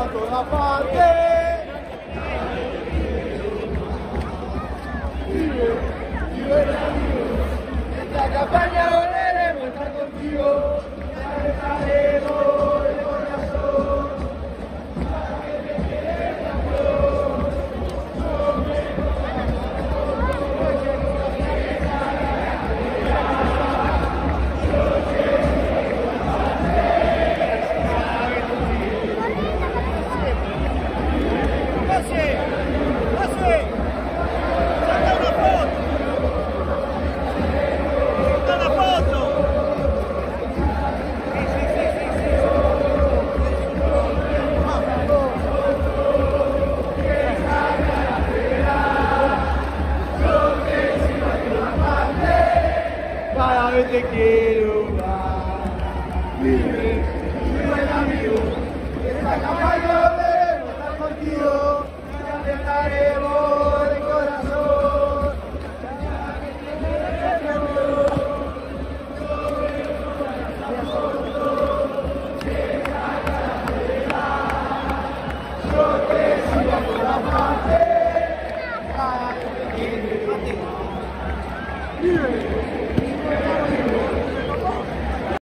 a todas partes. Vive el amigo. Esta campaña volveremos a estar contigo. Ya estaremos de corazón. Para que te quede la flor. Cada vez te quiero más. Vive el amigo. Esta campaña volveremos a estar contigo. Ya te estaremos de corazón. Yo te sigo a todas partes. Cada vez te quiero más. Vive.